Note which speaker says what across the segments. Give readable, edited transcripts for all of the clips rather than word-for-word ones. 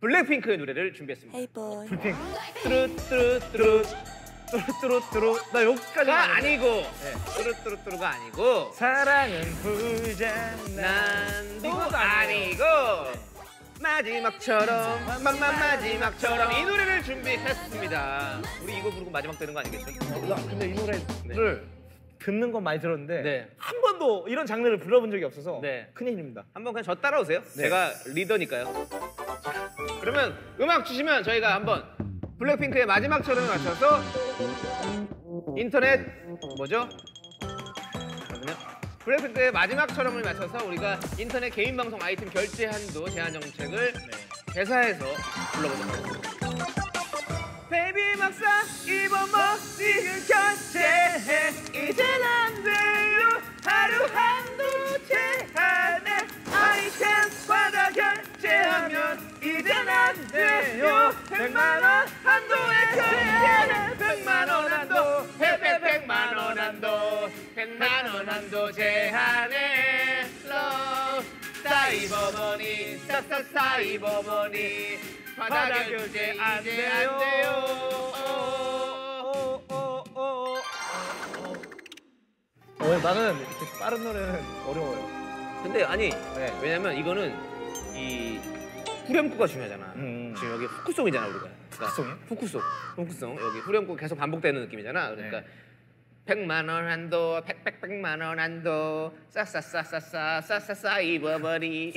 Speaker 1: 블랙핑크의 노래를 준비했습니다.
Speaker 2: Hey boy.
Speaker 3: 불핑.
Speaker 1: 뚜루뚜루뚜루
Speaker 3: 뚜루뚜루뚜루. 나 여기까지
Speaker 1: 가 아니고 뚜루뚜루뚜루가 아니고
Speaker 3: 사랑은 불장난.
Speaker 1: 난도 아니고 마지막처럼 마지막처럼 이 노래를 준비했습니다. 우리 이거 부르고 마지막 되는 거 아니겠죠?
Speaker 3: 나 근데 이 노래를 듣는 건 많이 들었는데
Speaker 1: 네.
Speaker 3: 한 번도 이런 장르를 불러본 적이 없어서
Speaker 1: 네.
Speaker 3: 큰일입니다.
Speaker 1: 한번 그냥 저 따라오세요.
Speaker 3: 네.
Speaker 1: 제가 리더니까요. 그러면 음악 주시면 저희가 한번 블랙핑크의 마지막처럼에 맞춰서 인터넷 뭐죠? 잠깐만요. 블랙핑크의 마지막처럼을 맞춰서 우리가 인터넷 개인 방송 아이템 결제 한도 제한 정책을 개사해서 불러보도록 하겠습니다. 베이비 막상 이번 머리를 결제해 이젠 안 돼요 하루 한도 제한에 아이템 받아 결제하면 이젠 안 돼요 100만 원 한도에 결제해 100만 원 한도 100만 원 한도 100만 원 한도 제한에 러브 사이버머니 사이버머니 바다 결제 안 돼요.
Speaker 3: 나는 이렇게 빠른 노래는 어려워요.
Speaker 1: 근데 아니
Speaker 3: 네.
Speaker 1: 왜냐면 이거는 이 후렴구가 중요하잖아. 지금 여기 후크송이잖아 우리가.
Speaker 3: 후크송이요?
Speaker 1: 후크송 여기 후렴구 계속 반복되는 느낌이잖아. 그러니까 100만 원 한도 100만 원 한도 싸싸싸싸싸싸싸 입어버리.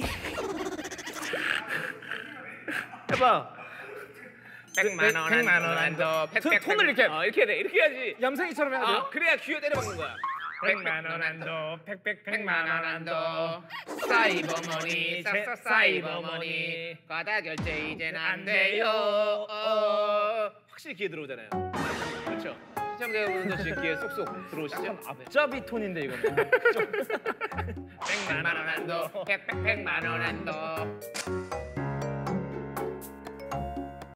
Speaker 1: 해봐. 100만 원 한도
Speaker 3: 톤을 이렇게
Speaker 1: 이렇게 해야 돼. 이렇게 해야지.
Speaker 3: 얌생이처럼 해야 돼요?
Speaker 1: 그래야 귀에 때려박는 거야.
Speaker 3: 100만 원 한도 100만 원 한도
Speaker 1: 사이버머니 사이버머니 과다 결제 이젠 안 돼요. 확실히 귀에 들어오잖아요. 그렇죠? 시청자 여러분도 지금 귀에 쏙쏙 들어오시죠?
Speaker 3: 앞잡이 톤인데 이거는.
Speaker 1: 100만 원 한도 100만 원 한도